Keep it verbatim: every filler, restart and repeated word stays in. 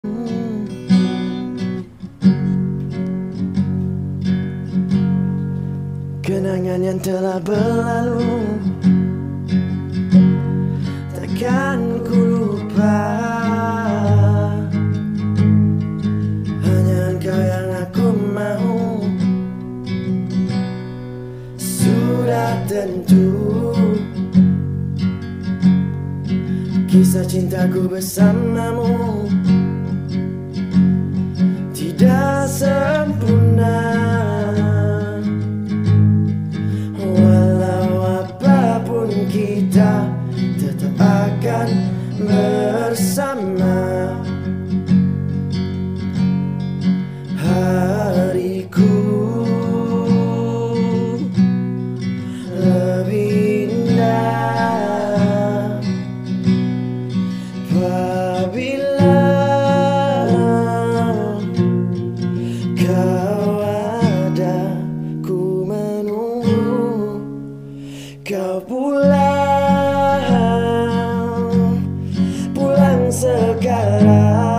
Kenangan yang telah berlalu takkan ku lupa. Hanya engkau yang aku mau. Sudah tentu kisah cintaku bersamamu tidak sempurna. Walau apapun kita tetap akan bersama. Hariku lebih indah apabila kau ada. Ku menunggu kau pulang, pulang sekarang.